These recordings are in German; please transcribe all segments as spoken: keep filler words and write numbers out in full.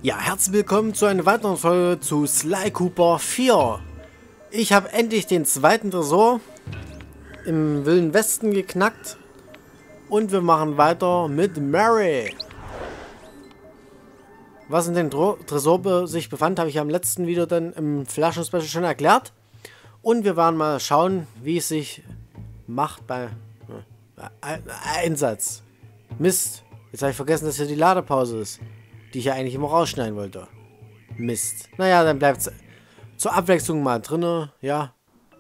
Ja, herzlich willkommen zu einer weiteren Folge zu Sly Cooper vier. Ich habe endlich den zweiten Tresor im Wilden Westen geknackt. Und wir machen weiter mit Mary. Was in dem Tresor sich befand, habe ich am letzten Video dann im Flaschen-Special schon erklärt. Und wir werden mal schauen, wie es sich macht bei äh, Einsatz. Mist, jetzt habe ich vergessen, dass hier die Ladepause ist, die ich ja eigentlich immer rausschneiden wollte. Mist. Naja, dann bleibt es zur Abwechslung mal drinne, ja.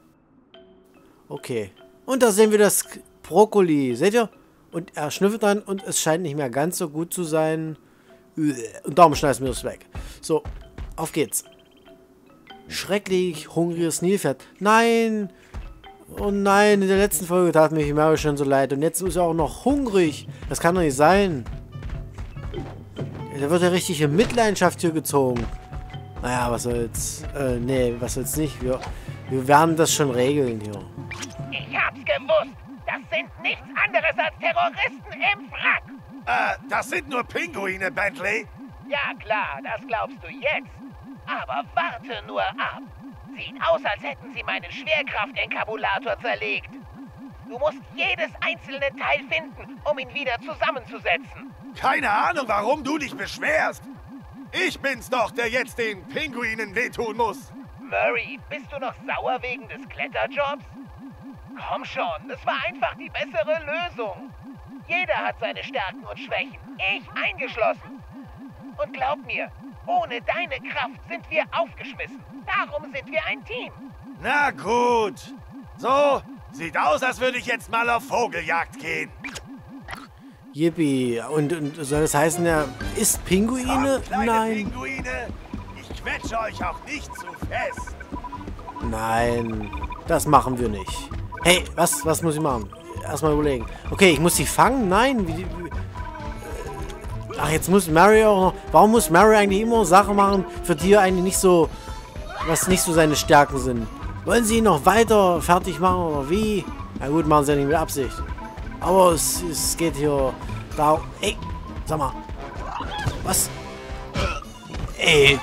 Okay. Und da sehen wir das Brokkoli, seht ihr? Und er schnüffelt dann und es scheint nicht mehr ganz so gut zu sein. Und darum schneiden wir es weg. So, auf geht's. Schrecklich hungriges Nilpferd. Nein! Oh nein, in der letzten Folge tat mir Mary schon so leid. Und jetzt ist er auch noch hungrig. Das kann doch nicht sein. Da wird ja richtig in Mitleidenschaft hier gezogen. Naja, was soll's. Äh, nee, was soll's nicht. Wir, wir werden das schon regeln hier. Ich hab's gewusst. Das sind nichts anderes als Terroristen im Wrack. Äh, das sind nur Pinguine, Bentley. Ja klar, das glaubst du jetzt. Aber warte nur ab. Sieht aus, als hätten sie meinen Schwerkraftenkabulator zerlegt. Du musst jedes einzelne Teil finden, um ihn wieder zusammenzusetzen. Keine Ahnung, warum du dich beschwerst. Ich bin's doch, der jetzt den Pinguinen wehtun muss. Murray, bist du noch sauer wegen des Kletterjobs? Komm schon, das war einfach die bessere Lösung. Jeder hat seine Stärken und Schwächen, ich eingeschlossen. Und glaub mir, ohne deine Kraft sind wir aufgeschmissen. Darum sind wir ein Team. Na gut. So, sieht aus, als würde ich jetzt mal auf Vogeljagd gehen. Yippie. Und, und soll das heißen, er isst Pinguine? Komm, kleine Nein. Pinguine, ich quetsche euch auch nicht zu fest. Nein, das machen wir nicht. Hey, was, was muss ich machen? Erstmal überlegen. Okay, ich muss sie fangen? Nein. Wie, wie, ach, jetzt muss Mary auch noch... Warum muss Mary eigentlich immer Sachen machen, für die er eigentlich nicht so... Was nicht so seine Stärken sind? Wollen sie ihn noch weiter fertig machen oder wie? Na gut, machen sie ja nicht mit Absicht. Aber es, es geht hier... Da... Ey, sag mal. Was? Ey.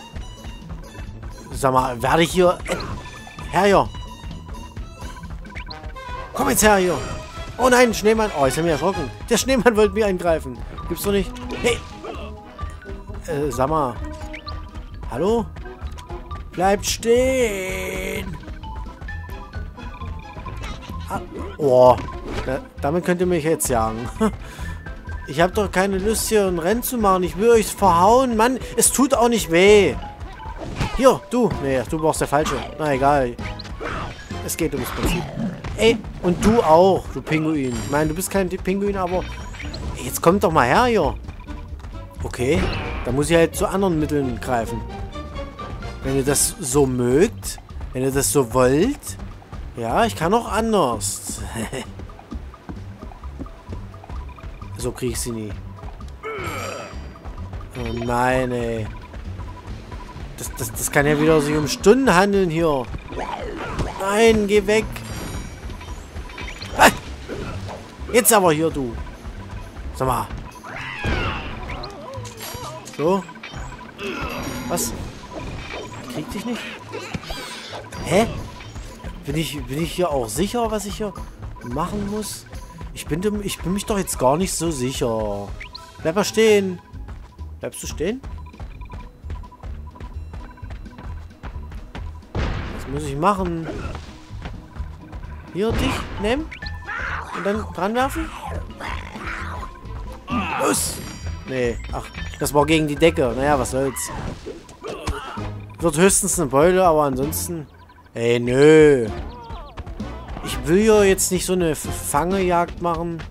Sag mal, werde ich hier... Äh, her hier. Komm jetzt her hier. Oh nein, Schneemann. Oh, ich habe mich erschrocken. Der Schneemann wollte mich eingreifen. Gibt's doch nicht. Hey. Äh, sag mal. Hallo? Bleibt stehen. Ah, oh. Da, damit könnt ihr mich jetzt jagen. Ich habe doch keine Lust, hier ein Rennen zu machen. Ich will euch verhauen. Mann, es tut auch nicht weh. Hier, du. Nee, du brauchst der Falsche. Na, egal. Es geht ums Prinzip. Ey, und du auch, du Pinguin. Ich meine, du bist kein Pinguin, aber... Ey, jetzt kommt doch mal her hier. Okay, da muss ich halt zu anderen Mitteln greifen. Wenn ihr das so mögt, wenn ihr das so wollt. Ja, ich kann auch anders. So kriege ich sie nie. Oh nein, ey. Das, das, das kann ja wieder sich um Stunden handeln hier. Nein, geh weg. Ah, jetzt aber hier, du. Sag mal. So. Was? Krieg dich nicht? Hä? Bin ich, bin ich hier auch sicher, was ich hier machen muss? Ich bin, ich bin mich doch jetzt gar nicht so sicher. Bleib mal stehen. Bleibst du stehen? Was muss ich machen? Hier, dich nehmen. Und dann dran werfen. Los! Nee, ach, das war gegen die Decke. Naja, was soll's. Wird höchstens eine Beule, aber ansonsten... Ey, nö. Ich will ja jetzt nicht so eine Fangejagd machen.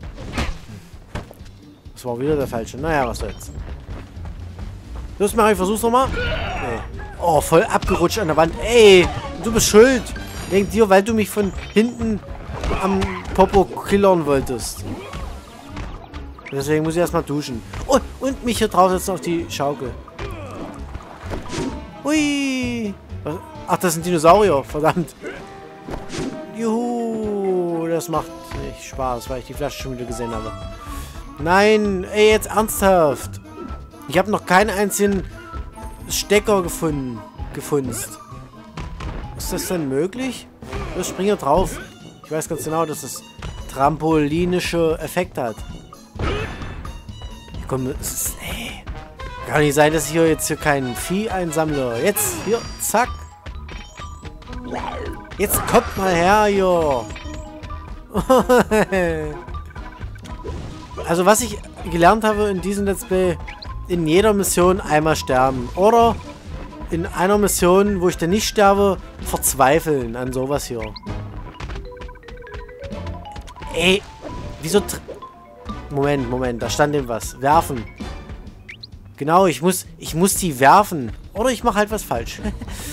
Das war wieder der falsche. Naja, was soll's. Los, Mary, versuch's nochmal. Nee. Oh, voll abgerutscht an der Wand. Ey, du bist schuld. Wegen dir, weil du mich von hinten am Popo killern wolltest. Deswegen muss ich erstmal duschen. Oh, und mich hier drauf setzen auf die Schaukel. Ui. Ach, das sind Dinosaurier. Verdammt. Juhu. Das macht nicht Spaß, weil ich die Flasche schon wieder gesehen habe. Nein. Ey, jetzt ernsthaft. Ich habe noch keinen einzigen Stecker gefunden. Gefunst. Ist das denn möglich? Ich springe drauf. Ich weiß ganz genau, dass es trampolinische Effekte hat. Komm, es ist, ey. Kann nicht sein, dass ich hier jetzt hier kein Vieh einsammle. Jetzt, hier, zack. Jetzt kommt mal her, hier. Also, was ich gelernt habe in diesem Let's Play, in jeder Mission einmal sterben. Oder in einer Mission, wo ich dann nicht sterbe, verzweifeln an sowas hier. Ey, wieso... Moment, Moment, da stand eben was. Werfen. Genau, ich muss, ich muss die werfen. Oder ich mache halt was falsch.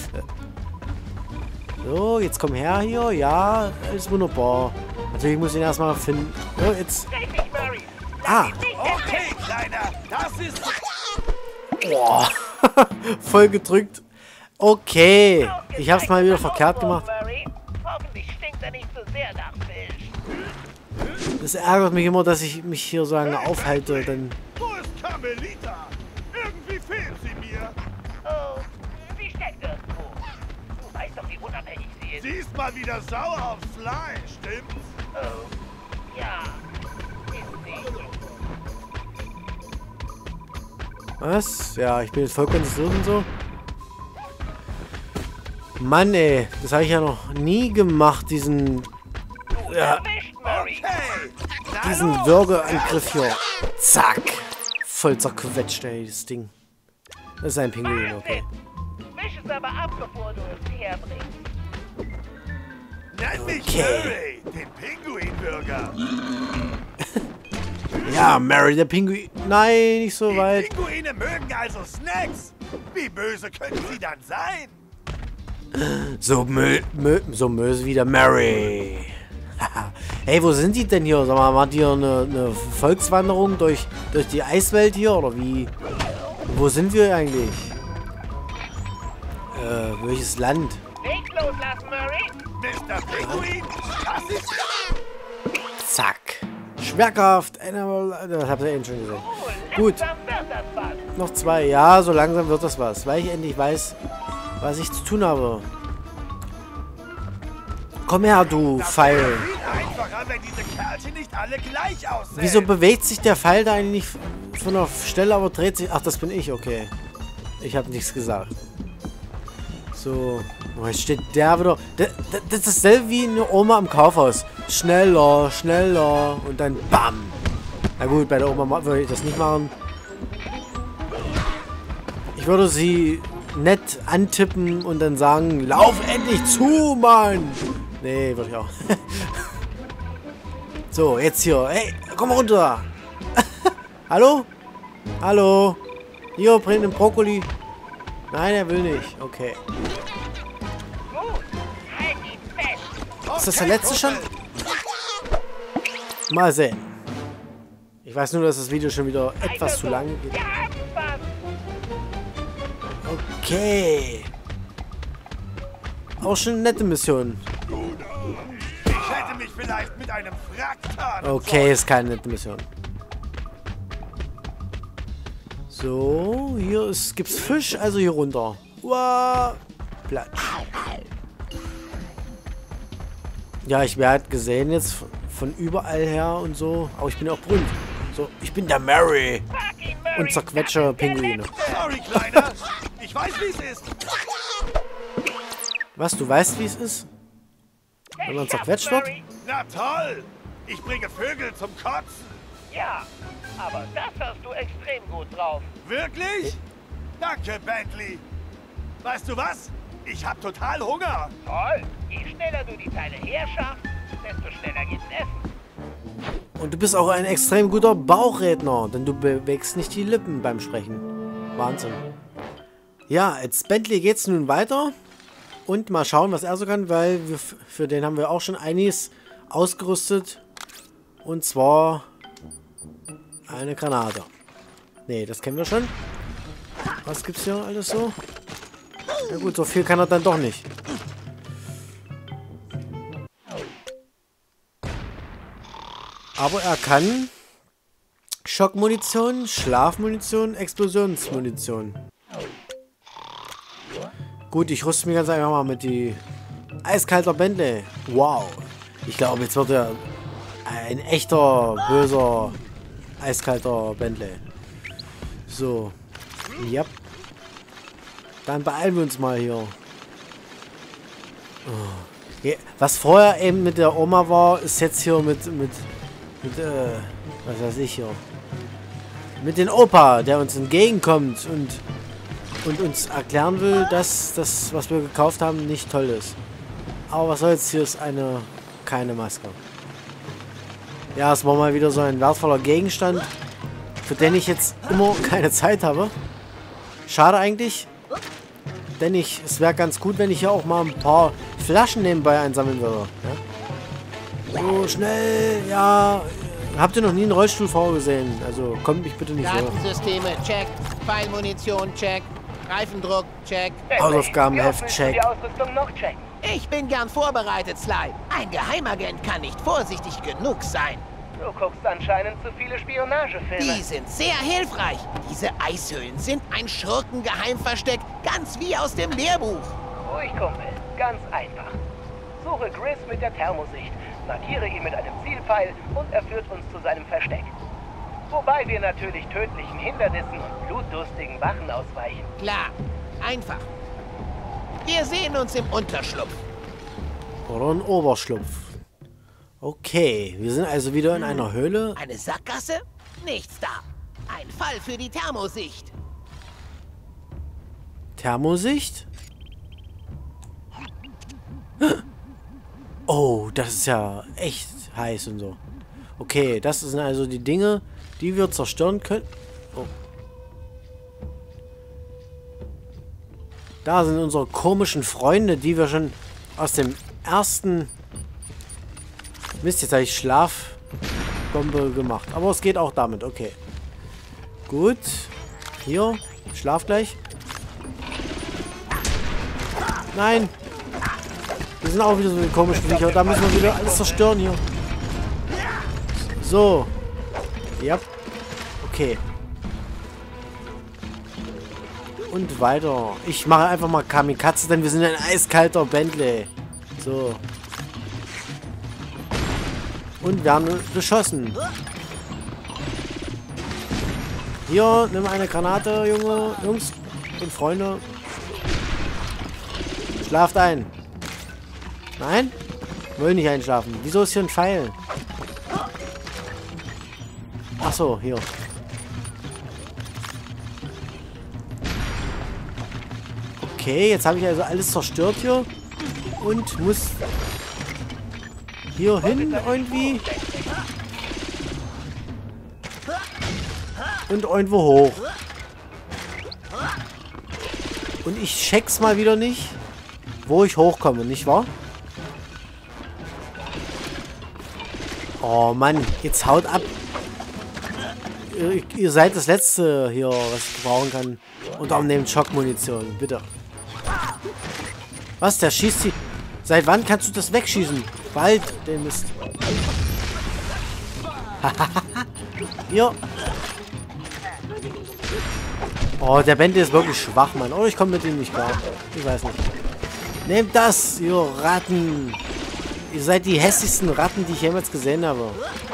So, jetzt komm her hier. Ja, ist wunderbar. Natürlich muss ich ihn erstmal finden. So, jetzt... Ah. Okay, Kleiner, das ist... Boah. Voll gedrückt. Okay. Ich hab's mal wieder verkehrt gemacht. Hoffentlich stinkt er nicht so sehr nach Fisch. Das ärgert mich immer, dass ich mich hier so lange aufhalte. Denn Wo ist Carmelita? Irgendwie fehlt sie mir. Oh, sie steckt irgendwo. Du weißt doch, wie unabhängig sie ist. Sie ist mal wieder sauer auf Fly, stimmt's? Oh, ja, ist sie. was? Ja, ich bin jetzt voll konzentriert und so. Mann, ey. Das habe ich ja noch nie gemacht, diesen... Ja, Erwischt, Murray. Hey, na diesen los. Würgeangriff hier. Zack. Voll zerquetscht, ey, das Ding. Das ist ein Pinguin, okay. Wisch es aber ab, bevor du es herbringst. Nenn mich Okay. Murray, den Pinguinbürger. Ja, Mary, der Pinguin. Nein, nicht so Die weit. Pinguine mögen also Snacks. Wie böse können sie dann sein? So, Mö, Mö, so böse wie der Mary. Hey, wo sind die denn hier? Sag mal, macht ihr eine, eine Volkswanderung durch, durch die Eiswelt hier? Oder wie? Wo sind wir eigentlich? Äh, welches Land? Nicht loslassen, Murray. Mister Pinguin, das ist... Zack. Schwerkraft. Eine, das habt ihr eben schon gesehen. Oh, Gut. langsam wird das was. Noch zwei. Ja, so langsam wird das was. Weil ich endlich weiß, was ich zu tun habe. Komm her, du Pfeil. Viel einfacher, wenn diese Kerlchen nicht alle gleich aussehen. Wieso bewegt sich der Pfeil da eigentlich nicht von der Stelle, aber dreht sich... Ach, das bin ich, okay. Ich habe nichts gesagt. So. Oh, jetzt steht der wieder... Das, das ist dasselbe wie eine Oma im Kaufhaus. Schneller, schneller. Und dann BAM. Na gut, bei der Oma würde ich das nicht machen. Ich würde sie nett antippen und dann sagen, lauf endlich zu, Mann. Nee, würde ich auch. So, jetzt hier. Hey, komm mal runter. Hallo? Hallo? Hier, bring den Brokkoli. Nein, er will nicht. Okay. Gut, halt ihn fest. Ist das der letzte schon? Mal sehen. Ich weiß nur, dass das Video schon wieder etwas zu lang geht. Wir haben was. Okay. Auch schon eine nette Mission. Ich hätte mich vielleicht mit einem Frack tarnen Okay, ist keine nette Mission. So, hier ist, gibt's Fisch, also hier runter. Uah, Platsch. Ja, ich werde halt gesehen jetzt von, von überall her und so. Aber ich bin ja auch berühmt. So, ich bin der Mary. Pack ihn, Murray. Und zerquetsche Pinguine. Sorry, Kleiner. Ich weiß, wie es ist. Was, du weißt, wie es ist? Wenn man zerquetscht wird? Murray. Na toll. Ich bringe Vögel zum Kotzen. Ja, aber das hast du extrem gut drauf. Wirklich? Danke, Bentley. Weißt du was? Ich hab total Hunger. Toll. Je schneller du die Teile herschaffst, desto schneller geht's essen. Und du bist auch ein extrem guter Bauchredner, denn du bewegst nicht die Lippen beim Sprechen. Wahnsinn. Ja, jetzt Bentley geht's nun weiter. Und mal schauen, was er so kann, weil wir, für den haben wir auch schon einiges ausgerüstet. Und zwar eine Granate. Nee, das kennen wir schon. Was gibt's hier alles so? Na gut, so viel kann er dann doch nicht. Aber er kann Schockmunition, Schlafmunition, Explosionsmunition. Gut, ich rüste mich ganz einfach mal mit die eiskalter Bentley. Wow. Ich glaube, jetzt wird er ein echter, böser, eiskalter Bentley. So. Ja. Dann beeilen wir uns mal hier. Oh. Was vorher eben mit der Oma war, ist jetzt hier mit, mit, mit, äh, was weiß ich hier. Mit dem Opa, der uns entgegenkommt und, und uns erklären will, dass das, was wir gekauft haben, nicht toll ist. Aber was soll's, hier ist eine, keine Maske. Ja, es war mal wieder so ein wertvoller Gegenstand, für den ich jetzt immer keine Zeit habe. Schade eigentlich. Denn ich, es wäre ganz gut, wenn ich hier auch mal ein paar Flaschen nebenbei einsammeln würde. Ja? So, schnell, ja. Habt ihr noch nie einen Rollstuhlfahrer gesehen? Also, kommt mich bitte nicht so. Datensysteme, check. Pfeilmunition, check. Reifendruck, check. Hausaufgabenheft, check. Die Ausrüstung noch checken. Ich bin gern vorbereitet, Sly. Ein Geheimagent kann nicht vorsichtig genug sein. Du guckst anscheinend zu viele Spionagefilme. Die sind sehr hilfreich. Diese Eishöhlen sind ein Schurkengeheimversteck, ganz wie aus dem Lehrbuch. Ruhig, Kumpel. Ganz einfach. Suche Gris mit der Thermosicht, markiere ihn mit einem Zielpfeil und er führt uns zu seinem Versteck. Wobei wir natürlich tödlichen Hindernissen und blutdurstigen Wachen ausweichen. Klar, einfach. Wir sehen uns im Unterschlupf. Oder ein Oberschlupf. Okay, wir sind also wieder in einer Höhle. Eine Sackgasse? Nichts da. Ein Fall für die Thermosicht. Thermosicht? Oh, das ist ja echt heiß und so. Okay, das sind also die Dinge, die wir zerstören können. Oh. Da sind unsere komischen Freunde, die wir schon aus dem ersten... Mist, jetzt habe ich Schlafbombe gemacht. Aber es geht auch damit, okay. Gut. Hier, schlaf gleich. Nein. Wir sind auch wieder so die komischen Viecher. Da müssen wir wieder alles zerstören hier. So. Ja. Okay. Und weiter. Ich mache einfach mal Kamikaze, denn wir sind ein eiskalter Bentley. So. Und wir haben beschossen. Hier, nimm eine Granate, Junge, Jungs und Freunde. Schlaft ein. Nein? Will nicht einschlafen. Wieso ist hier ein Pfeil? Ach so, hier. Okay, jetzt habe ich also alles zerstört hier. Und muss hier hin irgendwie. Und irgendwo hoch. Und ich check's mal wieder nicht, wo ich hochkomme, nicht wahr? Oh Mann, jetzt haut ab. Ihr, ihr seid das Letzte hier, was ich gebrauchen kann. Und auch nehmt Schockmunition, bitte. Was, der schießt sie... Seit wann kannst du das wegschießen? Bald, den Mist. Hier. Oh, der Bentley ist wirklich schwach, Mann. Oh, ich komme mit ihm nicht klar. Ich weiß nicht. Nehmt das, ihr Ratten. Ihr seid die hässlichsten Ratten, die ich jemals gesehen habe.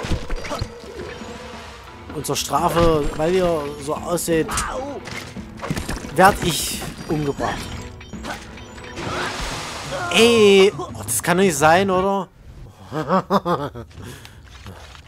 Und zur Strafe, weil ihr so ausseht, werd ich umgebracht. Ey, oh, das kann doch nicht sein, oder?